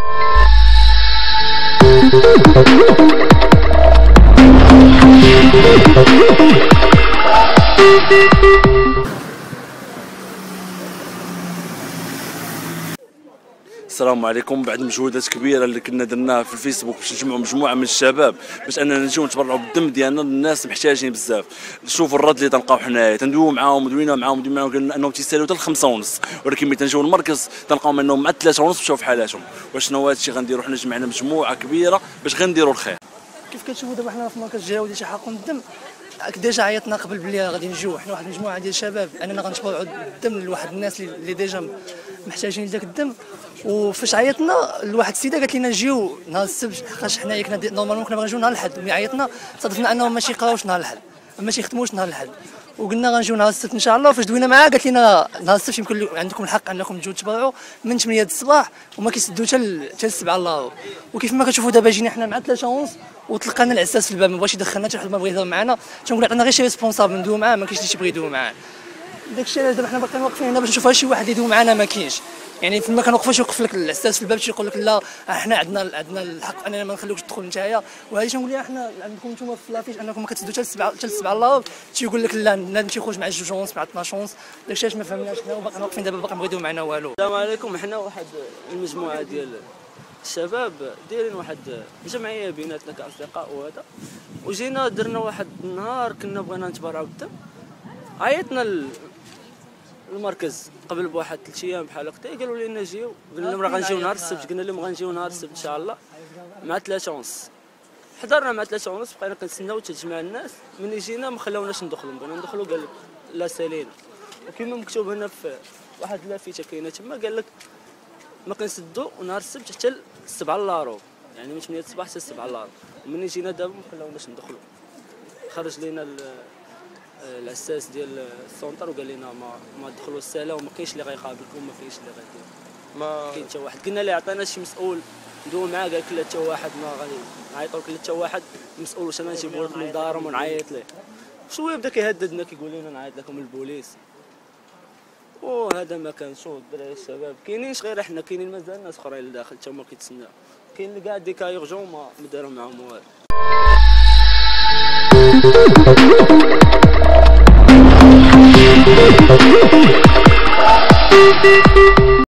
السلام عليكم. بعد مجهودات كبيره اللي كنا درناها في الفيسبوك باش نجمعوا مجموعه من الشباب باش اننا نجيو نتبرعوا بالدم ديالنا للناس محتاجين بزاف. شوفوا الرد اللي تنلقاو حنايا، تندويو معاهم ودوينا معاهم قالوا انهم تيسالوا حتى 5:30، ولكن ملي تنجيو المركز تلقاوهم انهم مع 3:30 مشاو في حالاتهم. وشنو هذا الشيء غنديروا حنا؟ جمعنا مجموعه كبيره باش غنديروا الخير. كيف كتشوفوا دابا حنا في مركز جهوي ديال حقن الدم، ديجا عيطنا قبل بلي غادي نجيو حنا واحد المجموعه ديال الشباب اننا غنتبرعوا الدم لواحد الناس اللي ديجا محتاجين لذاك الدم. وفاش عيطنا لواحد السيده قالت لنا نجيو نهار السبت، حقاش حنايا كنا نورمالمون كنا نجيو نهار الاحد، ملي عيطنا صادفنا انهم ماشي يقراوش نهار الاحد، ما تيخدموش نهار الاحد، وقلنا غنجيو نهار السبت ان شاء الله. فاش دوينا معاها قالت لنا نهار السبت يمكن عندكم الحق انكم تجيو تبرعوا من 8 الصباح وما كيسدوا حتى 7 الله. وكيف ما كتشوفوا دابا جينا حنا مع 3:30 وتلقانا العساس في الباب، ما بغاش يدخلنا حتى واحد ما بغى يهضر معنا، تنقول عطينا غير شي ريسبونسابل ندويو معاه، ما كاينش اللي تيبغي يدوي معاه. داكشي علاش دابا حنا باقيين واقفين هنا باش نشوفوا شي واحد يدوي معنا، ما كاينش. يعني فما كنوقفوش يوقف لك العساس في الباب تيقول لك لا حنا عندنا الحق اننا ما نخليوكش تدخل نتايا. وهذه تنقول لها حنا عندكم نتوما في لافيش انكم ما كتسدوا حتى 7 الله، تيقول لك لا النادم تيخرج مع 2 مع 12. داكشي علاش ما فهمناش حنا وباقيين واقفين دابا باقي ما يدوي معنا والو. السلام عليكم. حنا واحد المجموعه ديال الشباب دايرين واحد جمعيه بيناتنا كاصدقاء وهذا، وجينا درنا واحد النهار كنا بغينا نتبرعوا بالدم. عيطنا المركز قبل بواحد 3 ايام بحال هكا، قالوا لنا جيو، قلنا لهم راه غنجيو نهار السبت، قلنا لهم غنجيو نهار السبت ان شاء الله مع 3:30. حضرنا مع 3:30 بقينا كنتسناو تجمع الناس. ملي جينا ما خلاوناش ندخلوا، بغينا ندخلوا قال لك لا سالينا. وكما مكتوب هنا في واحد اللافته كاينه تما قال لك ما كنسدوا نهار السبت حتى 7 الله، يعني من 8 الصباح حتى 7 الله. ومني جينا دابا ما خلاوناش ندخلوا، خرج لينا العساس ديال السونتر وقال لنا ما تدخلوا الساله وما كاينش اللي غيقابلكم وما كاينش اللي غيدير، ما كاين حتى واحد. قلنا ليه عطينا شي مسؤول ندوي معاه، قال لك لا حتى واحد ما غنعيطوا لك، لا حتى واحد مسؤول واش انا نجيبوا لكم لدارهم ونعيط ليه. شويه بدا كيهددنا كيقول لنا نعيط لكم البوليس، وهذا ما كان. شوف الدراري الشباب كاينينش غير احنا، كاينين مازال ناس اخرين لداخل حتى هما كيتسناو، كاين اللي كاع دي كايرجون ما داروا معاهم والو.